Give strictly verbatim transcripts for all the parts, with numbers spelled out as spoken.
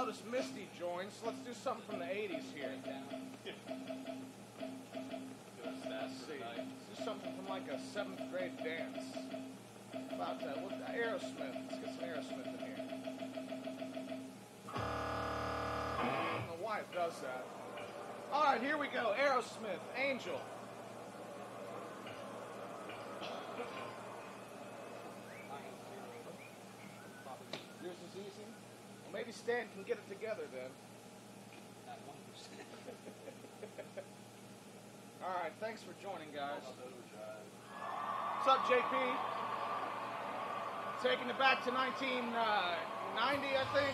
noticed Misty joined, so let's do something from the eighties here. Let's see. Let's do something from like a seventh grade dance. About that. Well, Aerosmith. Let's get some Aerosmith in here. I don't know why it does that. All right, here we go. Aerosmith, Angel. Yours is easy? Well, maybe Stan can get it together then. Not one percent. All right, thanks for joining, guys. What's up, J P? Taking it back to nineteen ninety, I think.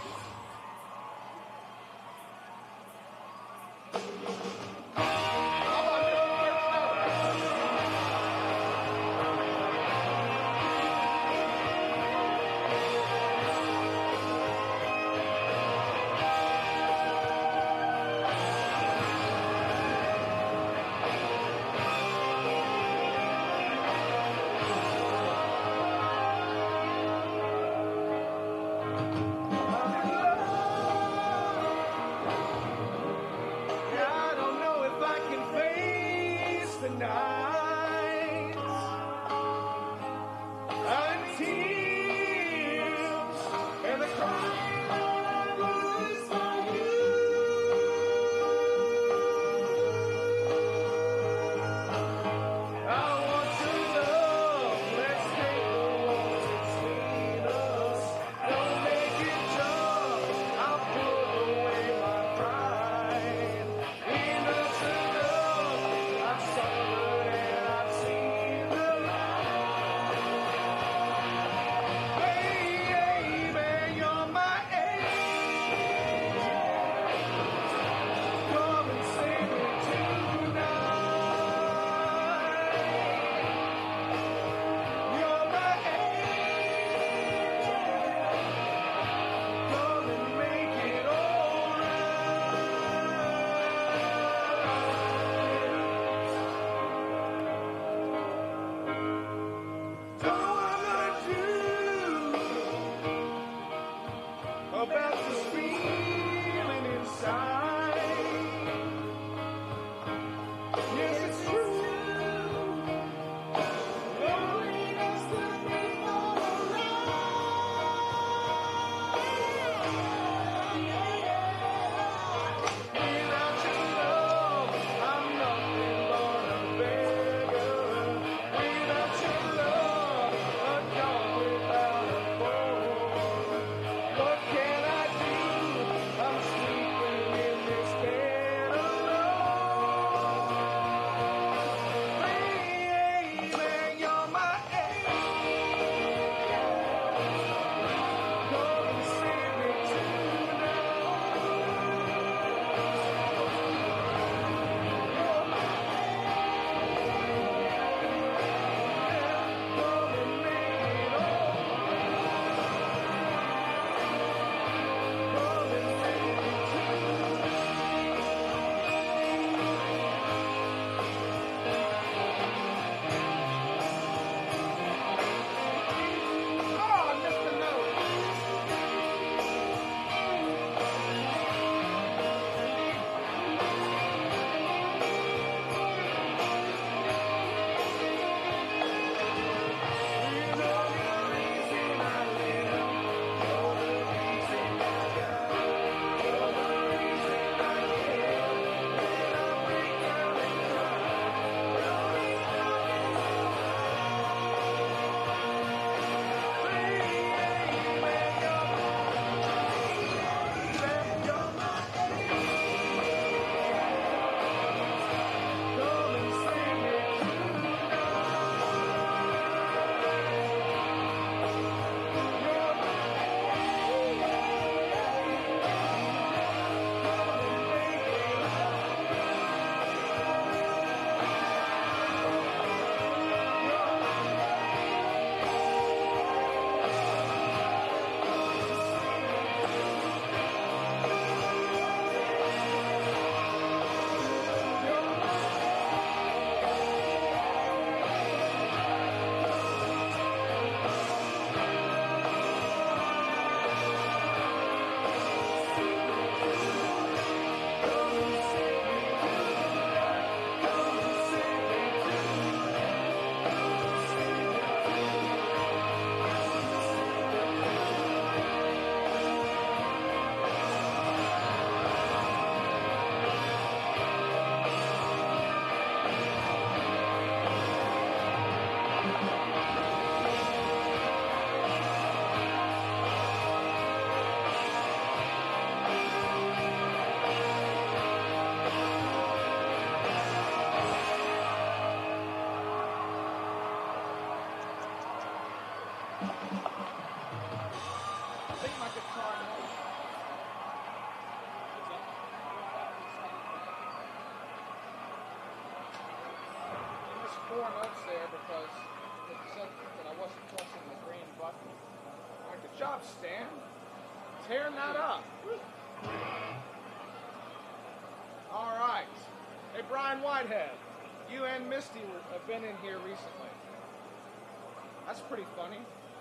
What can I do? I'm sleeping in four notes there because it said that I wasn't pressing the green button. All right, good job, Stan. Tearing that up. All right. Hey, Brian Whitehead, you and Misty have been in here recently. That's pretty funny.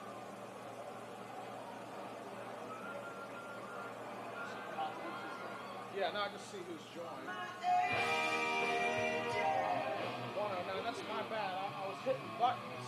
Yeah, now I just see who's joined. one oh nine, that's my bad. I, I was hitting buttons